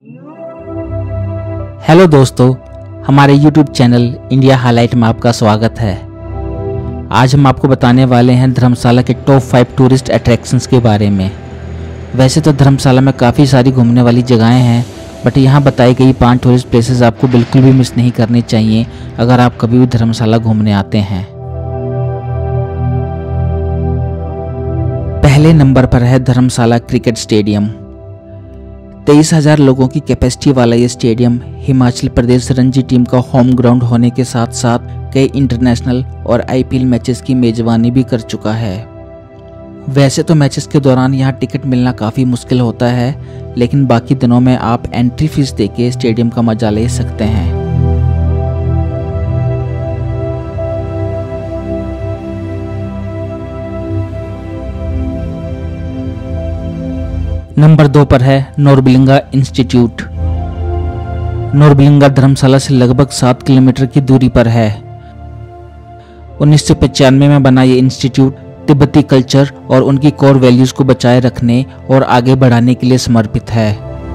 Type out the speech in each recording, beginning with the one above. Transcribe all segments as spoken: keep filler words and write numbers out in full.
Hello दोस्तों, हमारे YouTube channel India highlight में आपका स्वागत है। आज हम आपको बताने वाले हैं धर्मशाला के टॉप फाइव टूरिस्ट अट्रैक्शंस के बारे में। वैसे तो धर्मशाला में काफ़ी सारी घूमने वाली जगहें हैं, बट यहाँ बताई गई पांच टूरिस्ट प्लेसेस आपको बिल्कुल भी मिस नहीं करनी चाहिए अगर आप कभी भी धर्मशाला घूमने आते हैं। पहले नंबर पर है धर्मशाला क्रिकेट स्टेडियम। तेईस हजार लोगों की कैपेसिटी वाला ये स्टेडियम हिमाचल प्रदेश रणजी टीम का होम ग्राउंड होने के साथ साथ कई इंटरनेशनल और आईपीएल मैचेस की मेजबानी भी कर चुका है। वैसे तो मैचेस के दौरान यहाँ टिकट मिलना काफ़ी मुश्किल होता है, लेकिन बाकी दिनों में आप एंट्री फीस देके स्टेडियम का मजा ले सकते हैं। नंबर दो पर है नोरबिलिंगा इंस्टीट्यूट। नोरबिलिंगा धर्मशाला से लगभग सात किलोमीटर की दूरी पर है। उन्नीस सौ पचानवे में बना ये इंस्टीट्यूट तिब्बती कल्चर और उनकी कोर वैल्यूज को बचाए रखने और आगे बढ़ाने के लिए समर्पित है।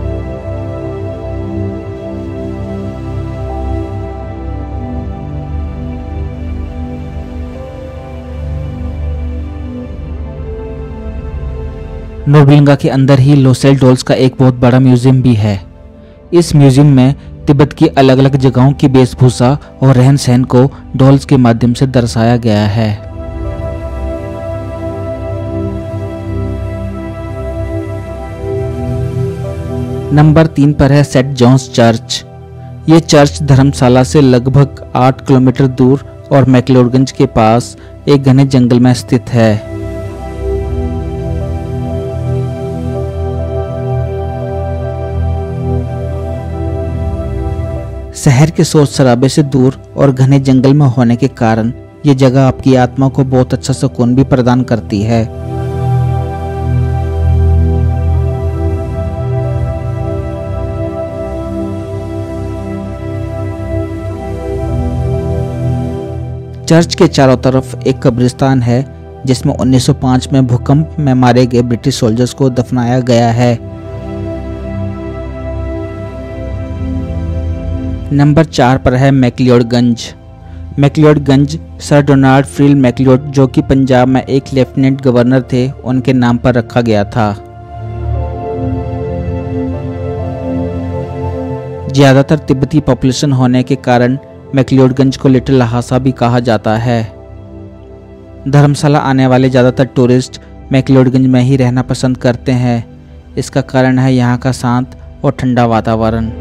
नोरबिलिंगा के अंदर ही लोसेल डॉल्स का एक बहुत बड़ा म्यूजियम भी है। इस म्यूजियम में तिब्बत की अलग अलग जगहों की वेशभूषा और रहन सहन को डॉल्स के माध्यम से दर्शाया गया है। नंबर तीन पर है सेंट जॉन्स चर्च। ये चर्च धर्मशाला से लगभग आठ किलोमीटर दूर और मैक्लोडगंज के पास एक घने जंगल में स्थित है। शहर के शोर शराबे से दूर और घने जंगल में होने के कारण ये जगह आपकी आत्मा को बहुत अच्छा सुकून भी प्रदान करती है। चर्च के चारों तरफ एक कब्रिस्तान है जिसमें उन्नीस सौ पाँच में भूकंप में मारे गए ब्रिटिश सोल्जर्स को दफनाया गया है। नंबर चार पर है McLeodganj. McLeodganj sir Donald Friel McLeod, जो कि पंजाब में एक लेफ्टिनेंट गवर्नर थे, उनके नाम पर रखा गया था। ज़्यादातर तिब्बती पॉपुलेशन होने के कारण मैक्लियोडगंज को लिटिल लहासा भी कहा जाता है। धर्मशाला आने वाले ज़्यादातर टूरिस्ट मैक्लियोडगंज में ही रहना पसंद करते हैं। इसका कारण है यहाँ का शांत और ठंडा वातावरण।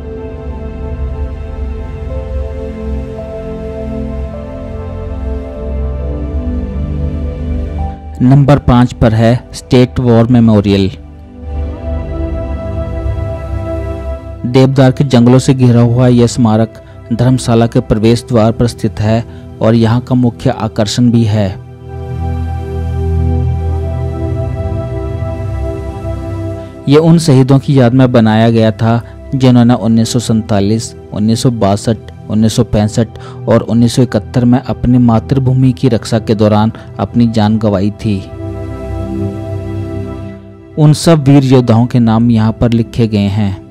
नंबर पाँच पर है स्टेट वॉर मेमोरियल। देवदार के जंगलों से घिरा हुआ यह स्मारक धर्मशाला के प्रवेश द्वार पर स्थित है और यहाँ का मुख्य आकर्षण भी है। ये उन शहीदों की याद में बनाया गया था जिन्होंने उन्नीस सौ सैंतालीस, उन्नीस सौ बासठ, उन्नीस सौ पैंसठ और उन्नीस सौ इकहत्तर में अपनी मातृभूमि की रक्षा के दौरान अपनी जान गंवाई थी। उन सब वीर योद्धाओं के नाम यहाँ पर लिखे गए हैं।